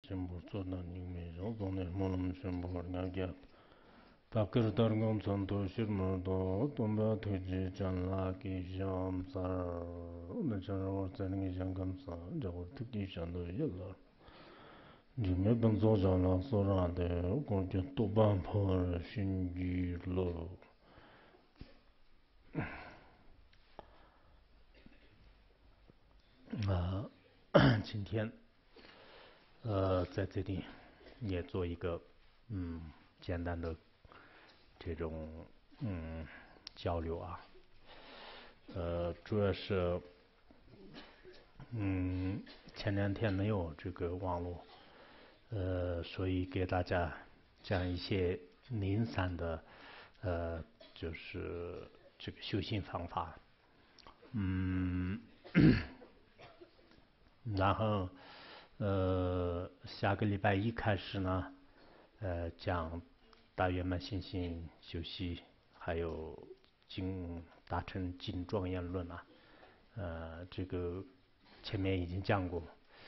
전부 쏟아내며 손에 몸을 전부 나게 밖으로 다른 전도 실무도 돈바 되지 않라기 점사 오늘 저녁 저녁 장감사 저거 듣기 전도 일러 주매 번조잖아 소라데 공주 또반포 신기로今天在这里也做一个简单的这种交流啊，主要是前两天没有这个网络，所以给大家讲一些零散的就是这个修行方法，然后下个礼拜一开始呢，讲大圆满心性修习，还有大乘经庄严论啊，这个前面已经讲过，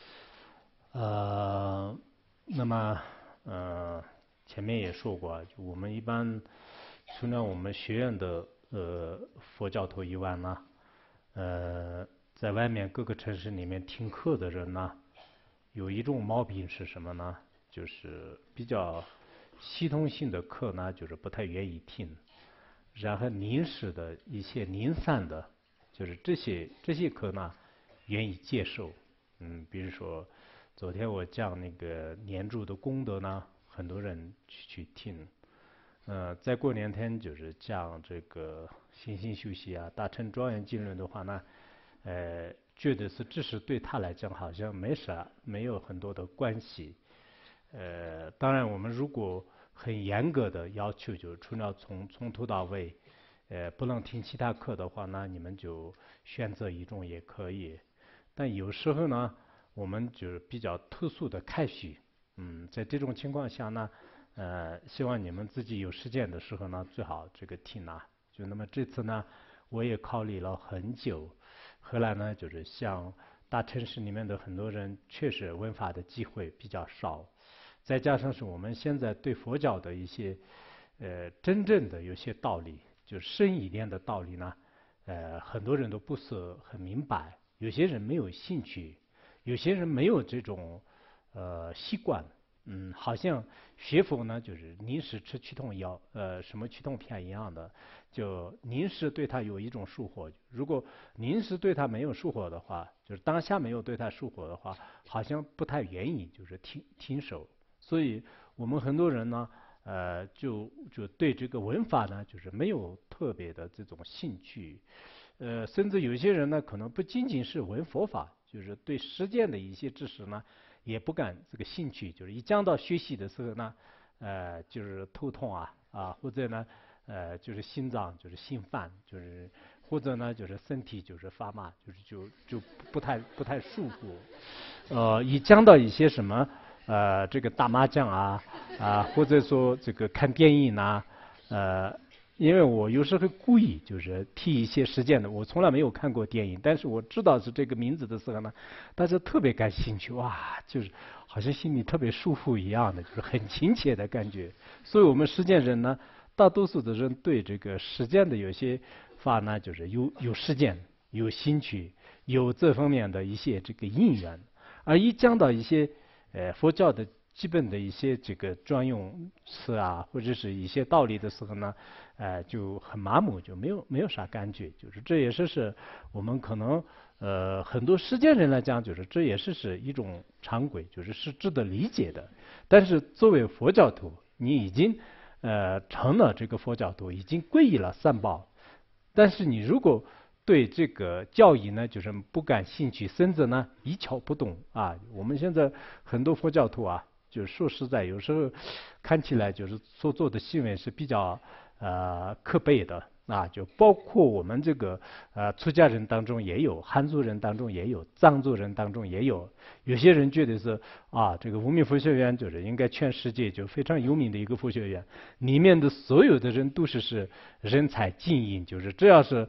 那么前面也说过，就我们一般除了我们学院的佛教徒以外呢，在外面各个城市里面听课的人呢，有一种毛病是什么呢？就是比较系统性的课呢，就是不太愿意听，然后临时的一些零散的，就是这些课呢，愿意接受。比如说昨天我讲那个念住的功德呢，很多人去听。再过2天就是讲这个心性修习啊，大乘庄严经论的话呢。觉得是知识对他来讲好像没有很多的关系。当然我们如果很严格的要求，就是除了从头到尾，不能听其他课的话呢，你们就选择一种也可以。但有时候呢，我们就是比较特殊的开许，在这种情况下呢，希望你们自己有时间的时候呢，最好这个听啊。就那么这次呢，我也考虑了很久。后来呢，就是像大城市里面的很多人，确实闻法的机会比较少，再加上是我们现在对佛教的一些真正的有些道理，就深一点的道理呢，很多人都不是很明白，有些人没有兴趣，有些人没有这种习惯。好像学佛呢，就是临时吃驱痛药，什么驱痛片一样的，就临时对他有一种束缚。如果临时对他没有束缚的话，就是当下没有对他束缚的话，好像不太愿意就是听受。所以我们很多人呢，就对这个闻法呢，就是没有特别的这种兴趣。甚至有些人呢，可能不仅仅是闻佛法，就是对实践的一些知识呢。也不感这个兴趣，就是一讲到学习的时候呢，就是头痛啊，或者呢，就是心脏就是心烦，就是或者呢就是身体就是发麻，就不太舒服。一讲到一些什么这个打麻将啊，或者说这个看电影啊，因为我有时候故意就是提一些实践的，我从来没有看过电影，但是我知道是这个名字的时候呢，大家特别感兴趣，哇，就是好像心里特别舒服一样的，就是很亲切的感觉。所以我们实践人呢，大多数的人对这个实践的有些法呢，就是有实践、有兴趣、有这方面的一些这个因缘，而一讲到一些佛教的基本的一些这个专用词啊，或者是一些道理的时候呢，就很麻木，就没有啥感觉。就是这也是我们可能很多实践人来讲，就是这也是一种常规，就是值得理解的。但是作为佛教徒，你已经成了这个佛教徒，已经皈依了三宝，但是你如果对这个教义呢，就是不感兴趣，甚至呢一窍不懂啊。我们现在很多佛教徒啊，就是说实在，有时候看起来就是所做的行为是比较可悲的啊，就包括我们这个出家人当中也有，汉族人当中也有，藏族人当中也有。有些人觉得是这个无名佛学院就是应该全世界就非常有名的一个佛学院，里面的所有的人都是人才精英，就是只要是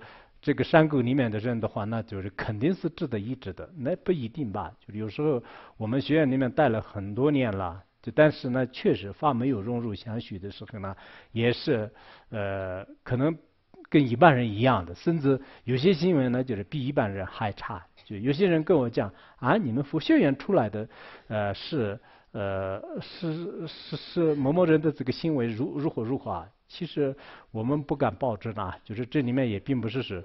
这个山沟里面的人的话，那就是肯定是值得医治的，那不一定吧？就是有时候我们学院里面待了很多年了，但是呢，确实法没有融入相续的时候呢，也是可能跟一般人一样的，甚至有些新闻呢，就是比一般人还差。就有些人跟我讲啊，你们佛学院出来的是某某人的这个行为如何啊？其实我们不敢保证啊，就是这里面也并不是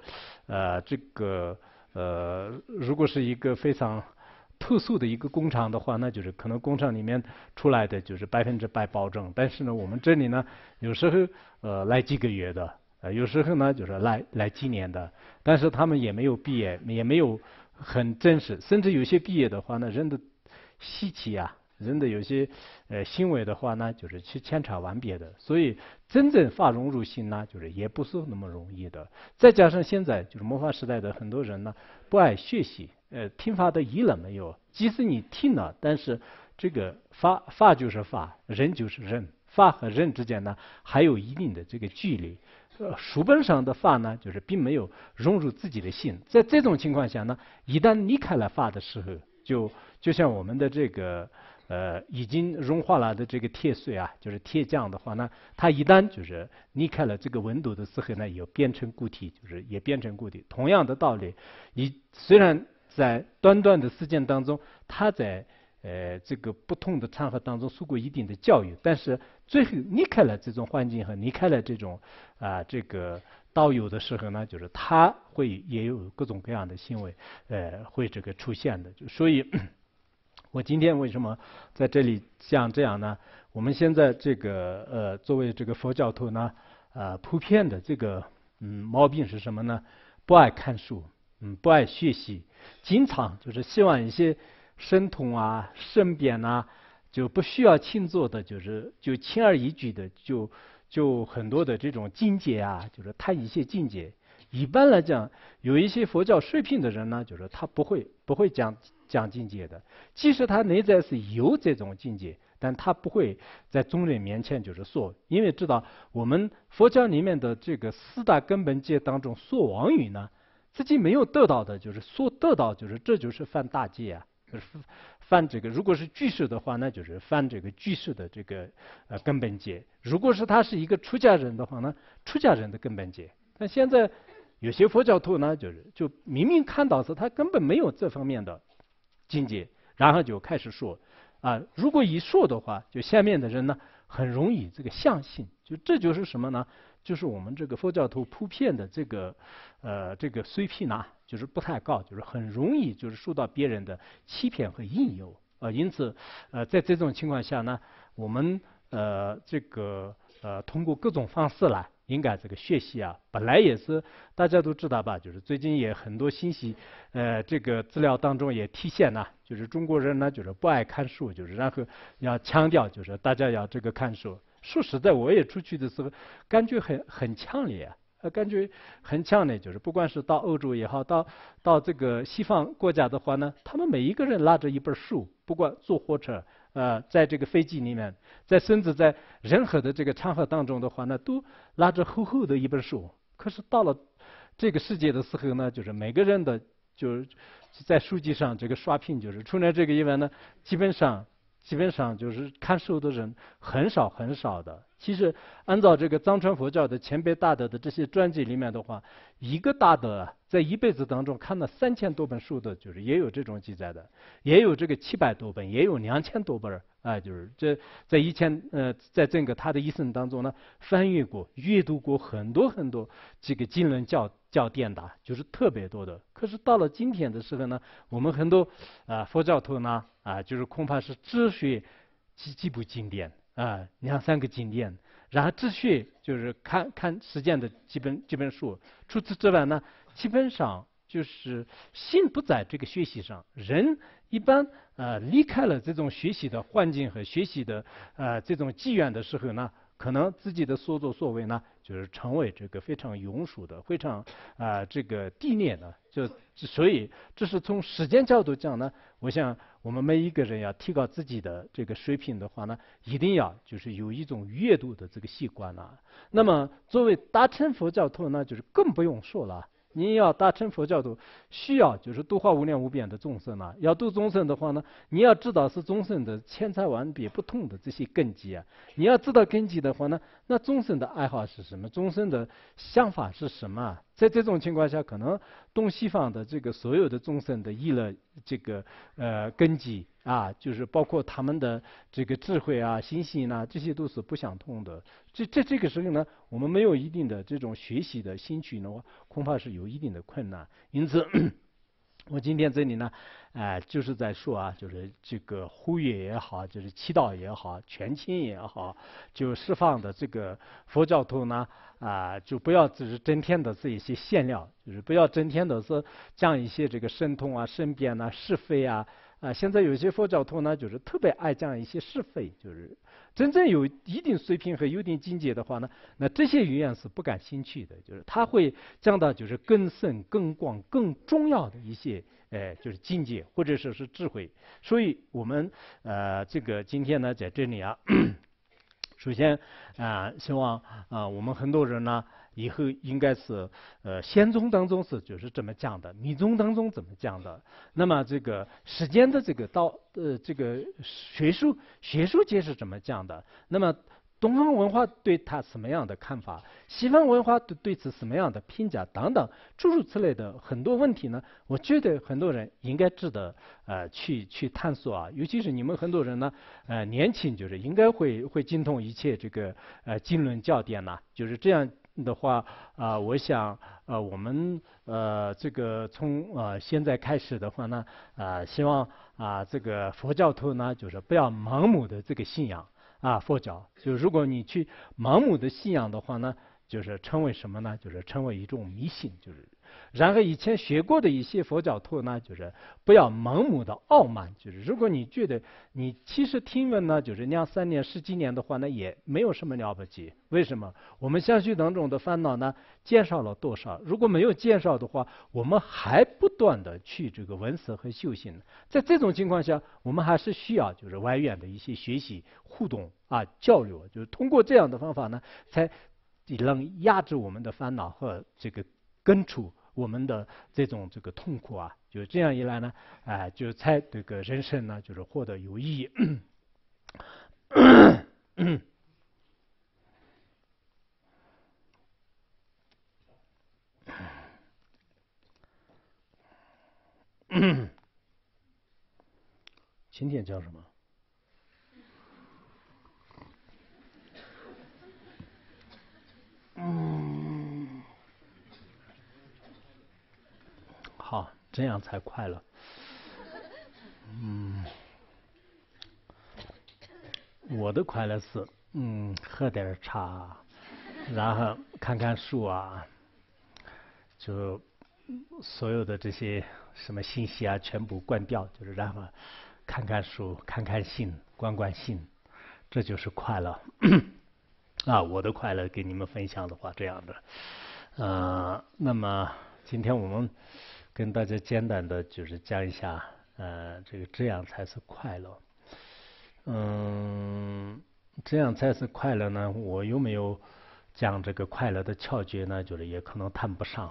如果是一个非常特殊的一个工厂的话，那就是可能工厂里面出来的就是100%保证。但是呢，我们这里呢，有时候来几个月的，有时候呢就是来几年的，但是他们也没有毕业，也没有很真实，甚至有些毕业的话呢，人的稀奇啊。人的有些行为的话呢，就是去千差万别的，所以真正法融入心呢，就是也不是那么容易的。再加上现在就是末法时代的很多人呢，不爱学习，听法的意了没有？即使你听了，但是这个法就是法，人就是人，法和人之间呢还有一定的这个距离。书本上的法呢，就是并没有融入自己的心。在这种情况下呢，一旦离开了法的时候，就像我们的这个。已经融化了的这个铁碎啊，就是铁浆的话呢，它一旦就是离开了这个温度的时候呢，也变成固体，就是也变成固体。同样的道理，虽然在短短的时间当中，它在这个不同的场合当中受过一定的教育，但是最后离开了这种环境和离开了这种这个道友的时候呢，就是他会也有各种各样的行为会这个出现的，所以。我今天为什么在这里像这样呢？我们现在这个作为这个佛教徒呢，普遍的这个毛病是什么呢？不爱看书，不爱学习，经常就是希望一些神通啊、圣变啊，就不需要亲做的，就轻而易举的就很多的这种境界啊，就是谈一些境界。一般来讲，有一些佛教水平的人呢，就是他不会讲境界的，即使他内在是有这种境界，但他不会在众人面前就是说，因为知道我们佛教里面的这个4大根本戒当中说妄语呢，自己没有得到的，就是说得到，就是这就是犯大戒啊，就是犯这个，如果是居士的话，那就是犯这个居士的这个根本戒；如果是他是一个出家人的话呢，出家人的根本戒。但现在有些佛教徒呢，就明明看到是他根本没有这方面的境界，然后就开始说如果一说的话，就下面的人呢很容易这个相信，这就是什么呢？就是我们这个佛教徒普遍的这个水平呢，就是不太高，就是很容易就是受到别人的欺骗和引诱因此在这种情况下呢，我们通过各种方式来。应该这个学习啊，本来也是大家都知道吧，就是最近也很多信息，这个资料当中也体现了，就是中国人呢就是不爱看书，就是然后要强调就是大家要这个看书。说实在，我也出去的时候感觉很强烈感觉很强烈，就是不管是到欧洲也好，到这个西方国家的话呢，他们每一个人拿着一本书，不管坐火车。在这个飞机里面，甚至在任何的这个场合当中的话呢，都拿着厚厚的一本书。可是到了这个世界的时候呢，就是每个人的就是在书籍上这个刷屏，就是除了这个以外呢，基本上就是看书的人很少的。其实按照这个藏传佛教的前辈大德的这些传记里面的话，一个大德在一辈子当中看了3000多本书的，就是也有这种记载的，也有这个700多本，也有2000多本就是这在以前在整个他的一生当中呢，翻阅过、阅读过很多这个经论教典的，就是特别多的。可是到了今天的时候呢，我们很多佛教徒呢就是恐怕是只学几部经典2、3个经典，然后只学就是看实践的几本书。除此之外呢，基本上就是心不在这个学习上。人一般离开了这种学习的环境和学习的这种机缘的时候呢，可能自己的所作所为呢，就是成为这个非常庸俗的、非常这个低劣的。所以这是从时间角度讲呢，我想我们每一个人要提高自己的这个水平的话呢，一定要就是有一种阅读的这个习惯那么作为大乘佛教徒呢，就是更不用说了。 你要达成佛教徒，需要就是度化无量无边的众生啊。要度众生的话呢，你要知道是众生的千差万别不同的这些根基啊。你要知道根基的话呢，那众生的爱好是什么？众生的想法是什么？在这种情况下，可能东西方的这个所有的众生的意乐这个根基啊，就是包括他们的这个智慧啊、心性啊，这些都是不相同的。这个时候呢，我们没有一定的这种学习的兴趣的话，恐怕是有一定的困难。因此，我今天这里呢，就是在说啊，就是这个呼吁也好，就是祈祷也好，全亲也好，就释放的这个佛教徒呢，就不要只是整天的这一些闲聊，就是不要整天的是讲一些这个神通啊、身辩啊、是非啊。现在有些佛教徒呢，就是特别爱讲一些是非，就是真正有一定水平和有一定境界的话呢，那这些语言是不感兴趣的，就是他会讲到就是更深、更广、更重要的一些，就是境界或者说是智慧。所以我们这个今天呢在这里啊，首先希望我们很多人呢。以后应该是仙宗当中是就是这么讲的，密宗当中怎么讲的？那么这个时间的这个这个学术界是怎么讲的？那么东方文化对它什么样的看法？西方文化对此什么样的评价？等等，诸如此类的很多问题呢，我觉得很多人应该值得去探索啊，尤其是你们很多人呢，年轻就是应该会精通一切这个经论教典呐，就是这样。的话我想我们这个从现在开始的话呢希望这个佛教徒呢就是不要盲目的这个信仰佛教，就如果你去盲目的信仰的话呢，就是成为什么呢？就是成为一种迷信，就是。然后以前学过的一些佛教徒呢，就是不要盲目的傲慢，就是如果你觉得你其实听闻呢，就是2、3年、10几年的话呢，也没有什么了不起。为什么？我们相续当中的烦恼呢，减少了多少？如果没有减少的话，我们还不断的去这个闻思和修行。在这种情况下，我们还是需要就是外缘的一些学习、互动交流，就是通过这样的方法呢，才能压制我们的烦恼和这个根除我们的这种这个痛苦就这样一来呢，就才这个人生呢，就是获得有意义。今天叫什么？好，这样才快乐。我的快乐是，喝点茶，然后看看书就所有的这些什么信息全部关掉，就是然后看看书，看看信，观信，这就是快乐。我的快乐给你们分享的话，这样的。那么今天我们跟大家简单的就是讲一下，这样才是快乐。这样才是快乐呢？我有没有讲这个快乐的窍诀呢？就是也可能谈不上。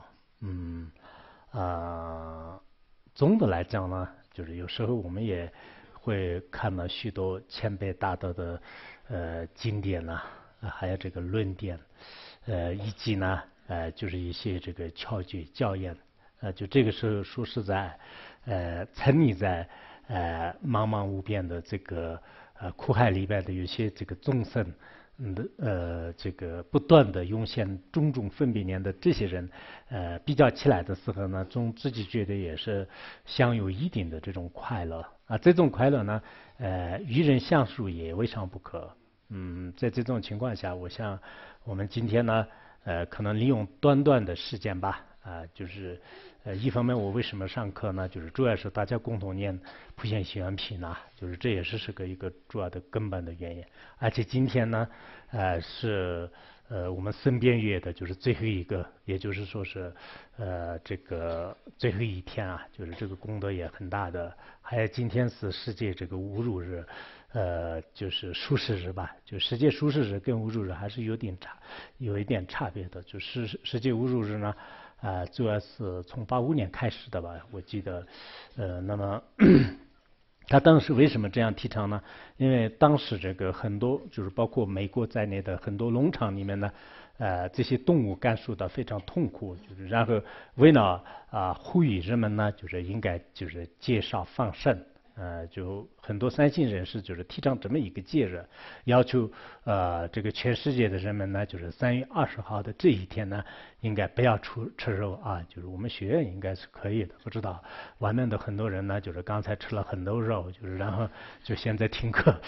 总的来讲呢，就是有时候我们也会看到许多前辈大德的经典还有这个论点，以及呢就是一些这个窍诀教言，就这个时候说实在，沉溺在茫茫无边的这个苦海里边的有些这个众生，这个不断的涌现种种分别念的这些人，比较起来的时候呢，总自己觉得也是享有一定的这种快乐这种快乐呢，与人相处也未尝不可。在这种情况下，我想我们今天呢，可能利用短短的时间吧，就是一方面我为什么上课呢？就是主要是大家共同念普贤行愿品就是这也是一个主要的根本的原因。而且今天呢，是我们身边月的就是最后一个，也就是说是这个最后一天就是这个功德也很大的。还有今天是世界这个无辱日。就是舒适日吧，就世界舒适日跟无辱日还是有一点差别的。就世界无辱日呢， 主要是从85年开始的吧，我记得，那么。他当时为什么这样提倡呢？因为当时这个很多就是包括美国在内的很多农场里面呢，这些动物感受到非常痛苦，就是然后为了呼吁人们呢，就是应该就是减少放生。就很多善心人士就是提倡这么一个节日，要求这个全世界的人们呢，就是3月20号的这一天呢，应该不要吃肉啊，就是我们学院应该是可以的，不知道外面的很多人呢，就是刚才吃了很多肉，就是然后就现在听课，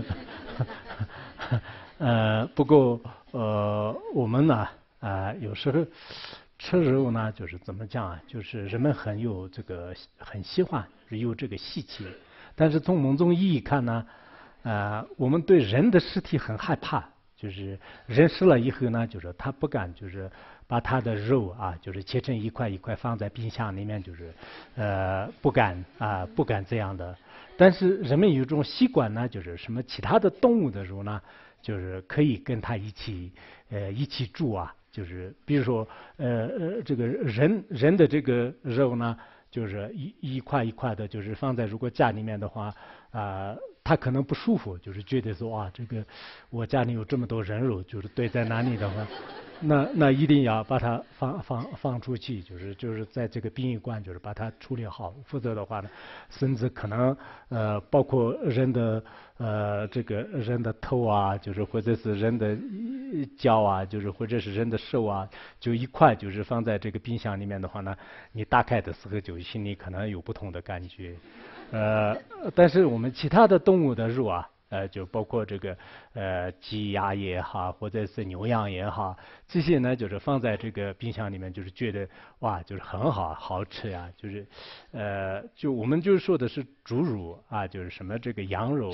不过我们呢有时候吃肉呢，就是怎么讲啊，就是人们很喜欢有这个稀奇，但是从某种意义看呢，我们对人的尸体很害怕，就是人死了以后呢，就是他不敢就是把他的肉啊，就是切成一块一块放在冰箱里面，就是不敢这样的。但是人们有一种习惯呢，就是什么其他的动物的肉呢，就是可以跟他一起住啊。就是比如说这个人的这个肉呢，就是一块一块的，就是放在如果家里面的话他可能不舒服，就是觉得说这个我家里有这么多人肉，就是堆在哪里的话，那一定要把它放出去，就是在这个殡仪馆，就是把它处理好，否则的话呢，甚至可能包括人的这个人的头啊，就是或者是人的脚啊，就是或者是人的手啊，就一块就是放在这个冰箱里面的话呢，你打开的时候就心里可能有不同的感觉。但是我们其他的动物的肉啊，就包括这个鸡鸭也好，或者是牛羊也好，这些呢就是放在这个冰箱里面，就是觉得哇，就是很好吃呀，就是就我们就是说的是猪肉啊，就是什么这个羊肉，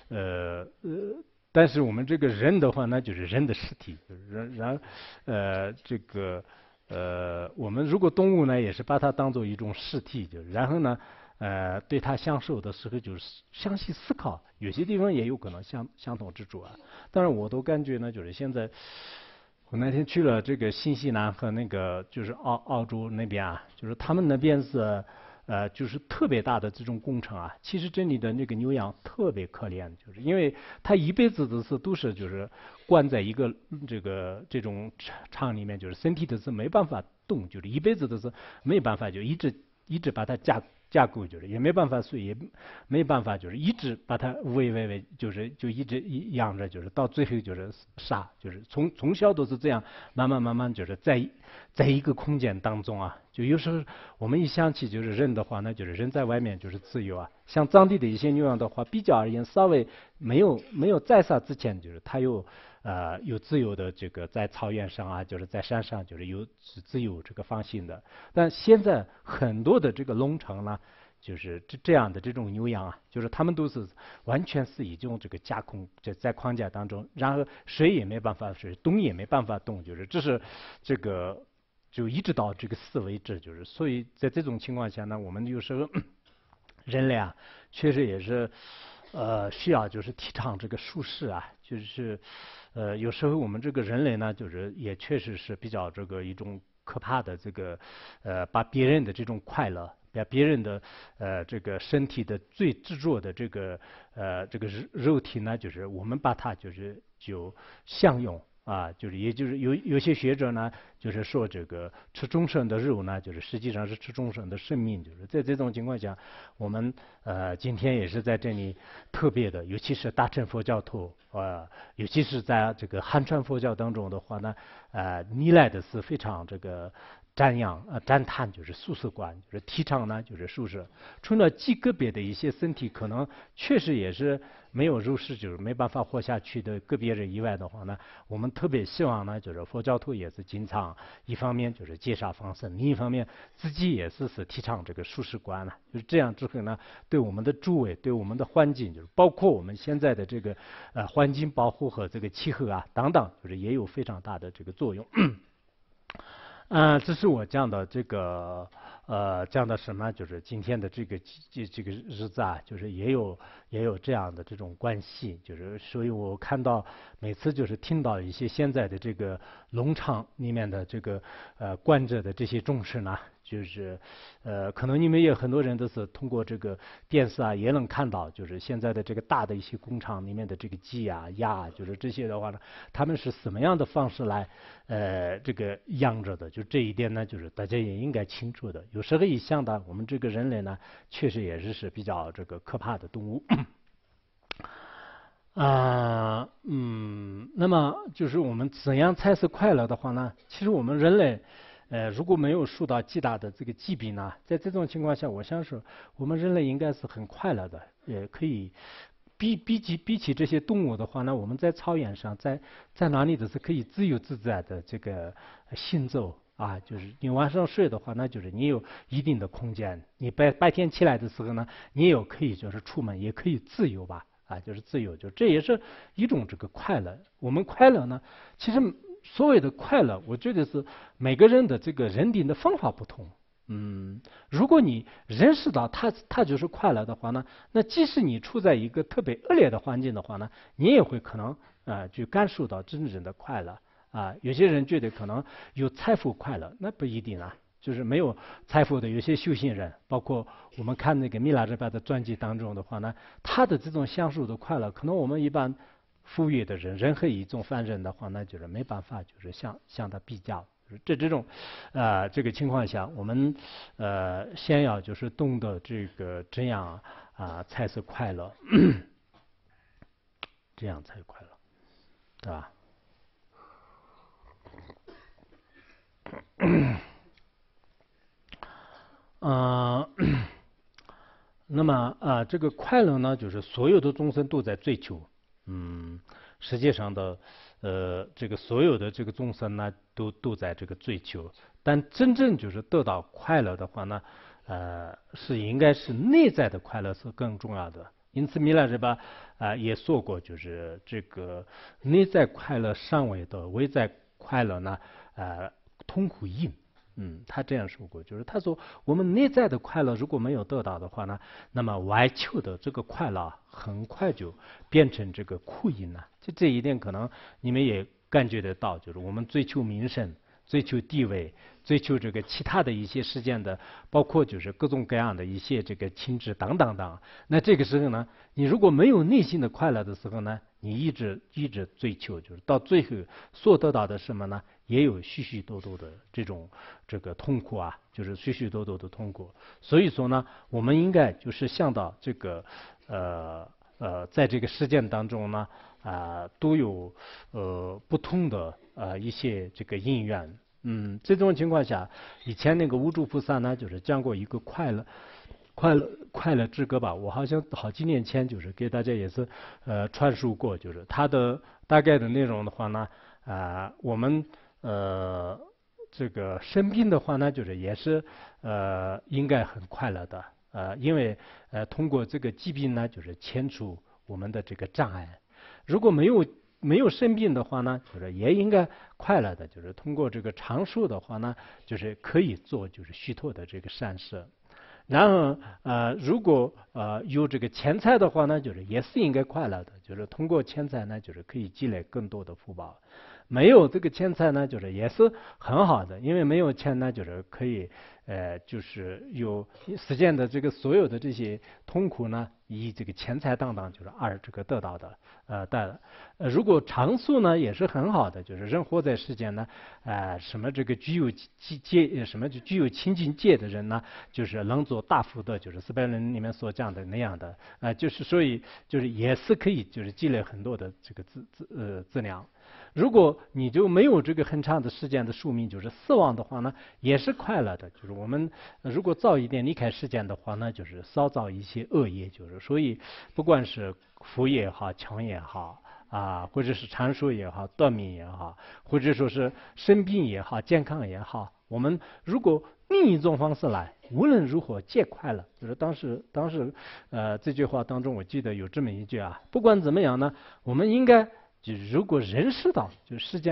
但是我们这个人的话呢，就是人的尸体，就是这个我们如果动物呢，也是把它当做一种尸体，就是然后呢。对他享受的时候，就是详细思考，有些地方也有可能相同之处啊。当然，我都感觉呢，就是现在我那天去了这个新西兰和那个就是澳洲那边啊，就是他们那边是就是特别大的这种工程啊。其实这里的那个牛羊特别可怜，就是因为他一辈子都是就是关在一个这种厂里面，就是身体都是没办法动，就是一辈子都是没办法，就一直把它架构，就是也没办法睡，也没办法，就是一直把它喂，就一直养着，就是到最后就是杀，就是从小都是这样，慢慢就是在一个空间当中啊，就有时候我们一想起就是人的话，那就是人在外面就是自由啊。像当地的一些牛羊的话，比较而言稍微没有宰杀之前，就是它有自由的这个在草原上啊，就是在山上，就是有自由这个放行的。但现在很多的这个农场呢，就是这样的这种牛羊啊，就是他们都是完全是一种这个架空在框架当中，然后水也没办法水，动也没办法动，就是这是这个就一直到这个死为止，就是所以在这种情况下呢，我们有时候人类啊，确实也是需要就是提倡这个舒适啊，就是有时候我们这个人类呢，就是也确实是比较这个一种可怕的这个把别人的这种快乐，把别人的这个身体的最执着的这个肉体呢，就是我们把它就享用。也就是有些学者呢，就是说这个吃众生的肉呢，就是实际上是吃众生的生命。就是在这种情况下，我们今天也是在这里特别的，尤其是大乘佛教徒尤其是在这个汉传佛教当中的话呢，历来的是非常这个赞叹就是素食观，就是提倡呢就是素食。除了极个别的一些身体可能确实也是没有肉食，就是没办法活下去的个别人以外的话呢，我们特别希望呢，就是佛教徒也是经常一方面就是介绍放生，另一方面自己也是提倡这个素食观了。就是这样之后呢，对我们的周围，对我们的环境，就是包括我们现在的这个环境保护和这个气候啊等等，就是也有非常大的这个作用。 这是我讲的这个讲的什么？就是今天的这个日子啊，就是也有这样的这种关系，就是所以我看到每次就是听到一些现在的这个农场里面的这个关着的这些众生呢，就是可能你们也很多人都是通过这个电视啊也能看到，就是现在的这个大的一些工厂里面的这个鸡啊鸭啊，就是这些的话呢，他们是什么样的方式来这个养着的？就这一点呢，就是大家也应该清楚的。有时候一想到我们这个人类呢，确实也是比较这个可怕的动物。那么就是我们怎样才是快乐的话呢？其实我们人类，如果没有受到极大的这个疾病呢，在这种情况下，我想说，我们人类应该是很快乐的，也可以比起这些动物的话呢，我们在草原上，在哪里都是可以自由自在的这个行走啊，就是你晚上睡的话，那就是你有一定的空间，你白天起来的时候呢，你也有可以就是出门，也可以自由吧。啊，就是自由，就这也是一种这个快乐。我们快乐呢，其实所谓的快乐，我觉得是每个人的这个认定的方法不同。如果你认识到它就是快乐的话呢，那即使你处在一个特别恶劣的环境的话呢，你也会可能去感受到真正的快乐啊。有些人觉得可能有财富快乐，那不一定啊。就是没有财富的有些修行人，包括我们看那个米拉日巴的传记当中的话呢，他的这种享受的快乐，可能我们一般富裕的人，任何一种凡人的话呢，就是没办法，就是向他比较。这种这个情况下，我们先要就是懂得这个这样才是快乐，这样才快乐，对吧？那么这个快乐呢，就是所有的众生都在追求。世界上的这个所有的这个众生呢，都在这个追求。但真正就是得到快乐的话呢，是应该是内在的快乐是更重要的。因此，米拉日巴也说过，就是这个内在快乐上位的，外在快乐呢，痛苦硬。他这样说过，就是他说我们内在的快乐如果没有得到的话呢，那么外求的这个快乐很快就变成这个苦因了。就这一点，可能你们也感觉得到，就是我们追求名声、追求地位、追求这个其他的一些事件的，包括就是各种各样的一些这个情志等等等。那这个时候呢，你如果没有内心的快乐的时候呢，你一直追求，就是到最后所得到的什么呢？也有许许多多的这个痛苦啊，就是许许多多的痛苦。所以说呢，我们应该就是想到这个在这个实践当中呢，都有不同的一些这个因缘。这种情况下，以前那个无著菩萨呢，就是讲过一个快乐之歌吧，我好像好几年前就是给大家也是传述过，就是它的大概的内容的话呢，我们这个生病的话呢，就是也是应该很快乐的，因为通过这个疾病呢，就是切除我们的这个障碍。如果没有生病的话呢，就是也应该快乐的，就是通过这个长寿的话呢，就是可以做就是许多的这个善事。然后如果有这个钱财的话呢，就是也是应该快乐的，就是通过钱财呢，就是可以积累更多的福报。没有这个钱财呢，就是也是很好的，因为没有钱呢，就是可以就是有实践的这个所有的这些痛苦呢，以这个钱财等等就是这个得到的，如果长寿呢也是很好的，就是人活在世间呢，什么这个具有具有清净戒的人呢，就是能做大福德，就是400人里面所讲的那样的，就是所以就是也是可以就是积累很多的这个资粮。如果你就没有这个很长的时间的寿命，就是死亡的话呢，也是快乐的。就是我们如果早一点离开世间的话呢，就是少造一些恶业，就是所以不管是福也好，强也好或者是长寿也好，断命也好，或者说是生病也好，健康也好，我们如果另一种方式来，无论如何皆快乐。就是当时这句话当中，我记得有这么一句不管怎么样呢，我们应该就是如果认识到就是世间的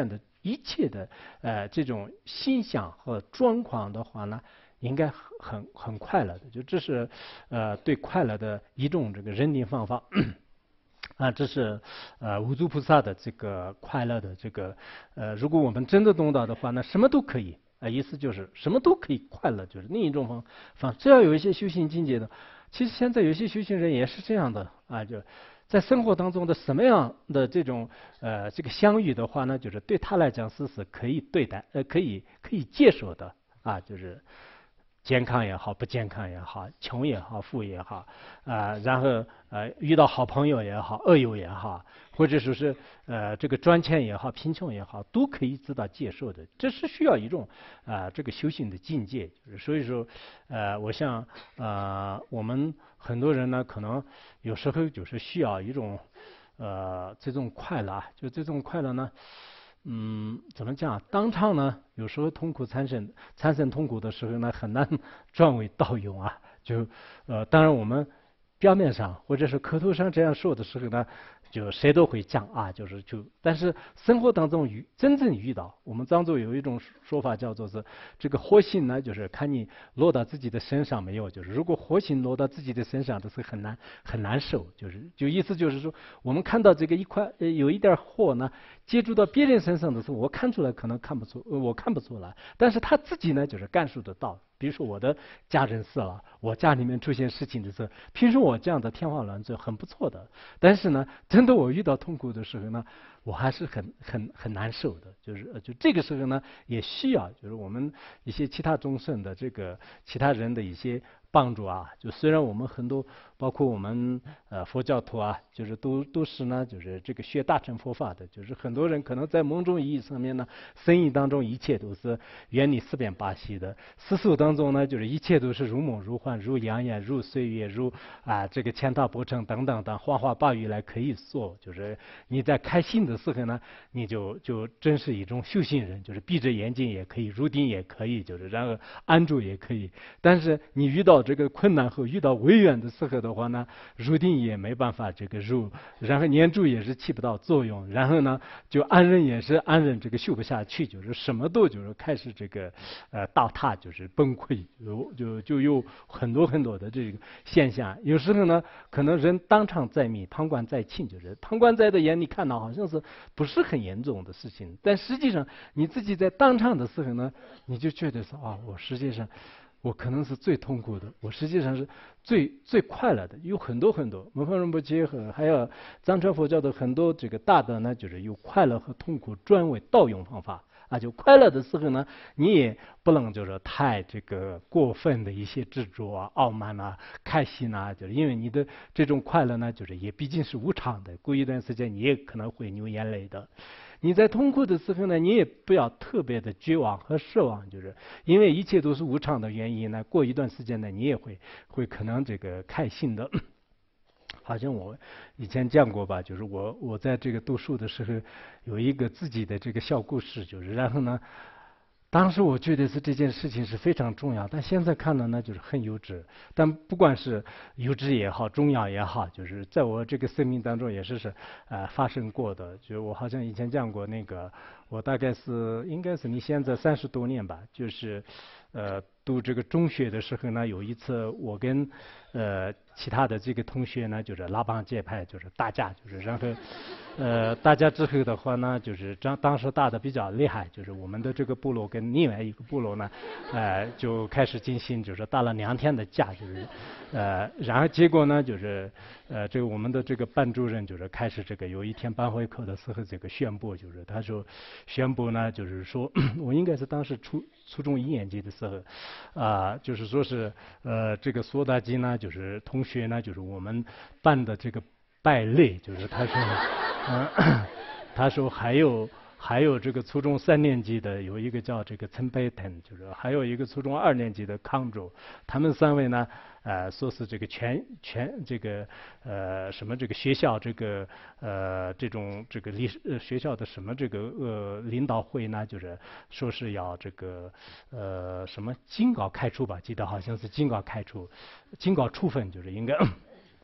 一切的这种心想和状况的话呢，应该很快乐的，就这是对快乐的一种这个认定方法。这是无著菩萨的这个快乐的这个如果我们真的懂到的话，那什么都可以意思就是什么都可以快乐，就是另一种方。只要有一些修行境界的，其实现在有些修行人也是这样的就在生活当中的什么样的这种这个相遇的话呢，就是对他来讲是可以对待可以接受的就是健康也好，不健康也好，穷也好，富也好然后遇到好朋友也好，恶友也好，或者说是这个赚钱也好，贫穷也好，都可以知道接受的。这是需要一种这个修行的境界。所以说我想我们很多人呢，可能有时候就是需要一种这种快乐就这种快乐呢。怎么讲？当场呢，有时候痛苦产生痛苦的时候呢，很难转为道用当然我们表面上或者是口头上这样说的时候呢，就谁都会讲但是生活当中真正遇到，我们藏族有一种说法叫做是这个火星呢，就是看你落到自己的身上没有，就是如果火星落到自己的身上，这是很难受，意思就是说，我们看到这个有一点火呢，接触到别人身上的时候，我看出来可能我看不出来，但是他自己呢，就是感受得到。比如说我的家人死了，我家里面出现事情的时候，平时我这样的天花乱坠很不错的，但是呢，真的我遇到痛苦的时候呢，我还是很难受的。就这个时候呢，也需要就是我们一些其他众生的这个其他人的一些帮助就虽然我们很多包括我们佛教徒就是都是呢，就是这个学大乘佛法的，就是很多人可能在某种意义上面呢，生意当中一切都是原理四边八悉的，世俗当中呢，就是一切都是如梦如幻，如阳焰，如岁月，如这个千塔波城等等等花花八语来可以说，就是你在开心的时候呢，你就真是一种修行人，就是闭着眼睛也可以，入定也可以，就是然后安住也可以。但是你遇到这个困难和遇到危险的时候的话呢，入定也没办法这个入，然后念住也是起不到作用，然后呢就安忍也是安忍这个修不下去，就是什么都就是开始这个倒塌，就是崩溃，就有很多的这个现象。有时候呢，可能人当场在密，旁观在清，就是旁观在的眼里看到好像是不是很严重的事情，但实际上你自己在当场的时候呢，你就觉得说我实际上我可能是最痛苦的，我实际上是最快乐的。有很多摩诃仁波切和还有藏传佛教的很多这个大德呢，就是有快乐和痛苦专为道用方法就快乐的时候呢，你也不能就是太这个过分的一些执着傲慢开心就是因为你的这种快乐呢，就是也毕竟是无常的，过一段时间你也可能会流眼泪的。你在痛苦的时候呢，你也不要特别的绝望和失望，就是因为一切都是无常的原因呢，过一段时间呢，你也会可能这个开心的。好像我以前讲过吧，就是我在这个读书的时候有一个自己的这个小故事，就是然后呢，当时我觉得是这件事情是非常重要，但现在看了呢，就是很幼稚。但不管是幼稚也好，重要也好，就是在我这个生命当中也是发生过的。就我好像以前讲过那个，我大概应该是你现在30多年吧，就是读这个中学的时候呢，有一次我跟其他的这个同学呢，就是拉帮结派，就是打架，就是然后打架之后的话呢，就是当时打得比较厉害，就是我们的这个部落跟另外一个部落呢，就开始进行就是打了2天的架，就是然后结果呢，就是这个我们的这个班主任就是开始这个有一天班会课的时候这个宣布，就是他说宣布呢，就是说我应该是当时初中1年级的时候就是说是这个苏大吉呢，就是同学呢，就是我们班的这个败类，就是他说他说还有这个初中3年级的有一个叫这个陈北腾，就是还有一个初中2年级的康州，他们3位呢说是这个全这个什么这个学校这个这种这个学校的什么这个领导会呢，就是说是要这个什么警告开除吧，记得好像是警告开除，警告处分，就是应该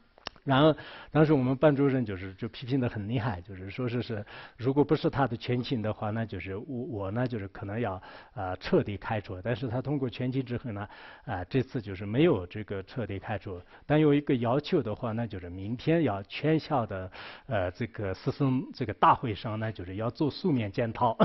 然后当时我们班主任就批评的很厉害，就是说是如果不是他的全勤的话，那就是我呢就是可能要彻底开除。但是他通过全勤之后呢，这次就是没有这个彻底开除，但有一个要求的话，那就是明天要全校的这个师生这个大会上呢，就是要做书面检讨。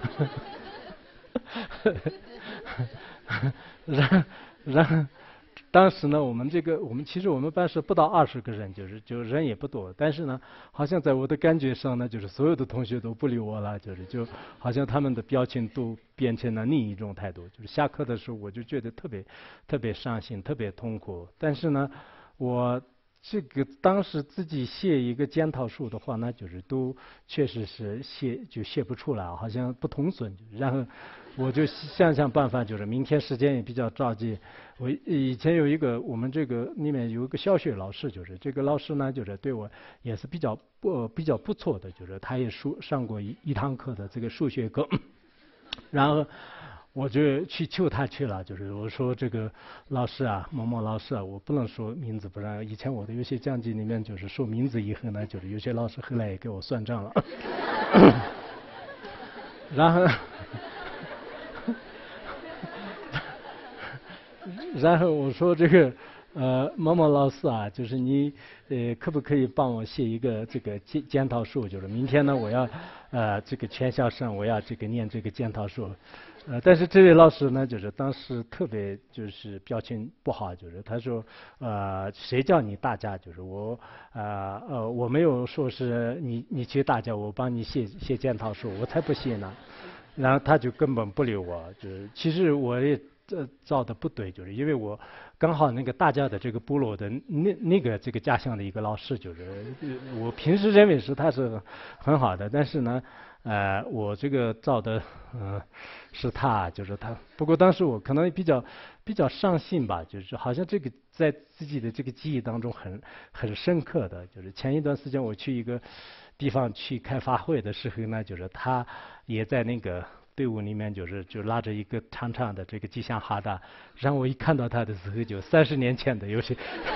然后当时呢，我们其实我们班是不到20个人，就人也不多，但是呢，好像在我的感觉上呢，就是所有的同学都不理我了，就好像他们的表情都变成了另一种态度。就是下课的时候，我就觉得特别伤心，特别痛苦。但是呢，我这个当时自己写一个检讨书的话呢，就是都确实是写不出来，好像不通顺。然后我就想办法，就是明天时间也比较着急。我以前有一个我们这个里面有一个小学老师，就是这个老师呢，就是对我也是比较不错的，就是他也上过一堂课的这个数学课，然后我就去求他去了，就是我说这个老师啊，某某老师啊，我不能说名字，不然以前我的有些讲记里面就是说名字以后呢，就是有些老师后来也给我算账了。然后我说这个某某老师啊，就是你可不可以帮我写一个这个检讨书？就是明天呢，我要这个全校上我要这个念这个检讨书。但是这位老师呢，就是当时特别就是表情不好，就是他说谁叫你大家，就是我没有说是你去大家，我帮你写检讨书，我才不写呢。然后他就根本不理我，就是其实我也照的不对，就是因为我刚好那个大家的这个部落的那个这个家乡的一个老师，就是我平时认为是他是很好的，但是呢我这个照的是他，就是他。不过当时我可能比较伤心吧，就是好像这个在自己的这个记忆当中很深刻的，就是前一段时间我去一个地方去开发会的时候呢，就是他也在那个队伍里面，就拉着一个长长的这个吉祥哈达，让我一看到他的时候，就30年前的有些。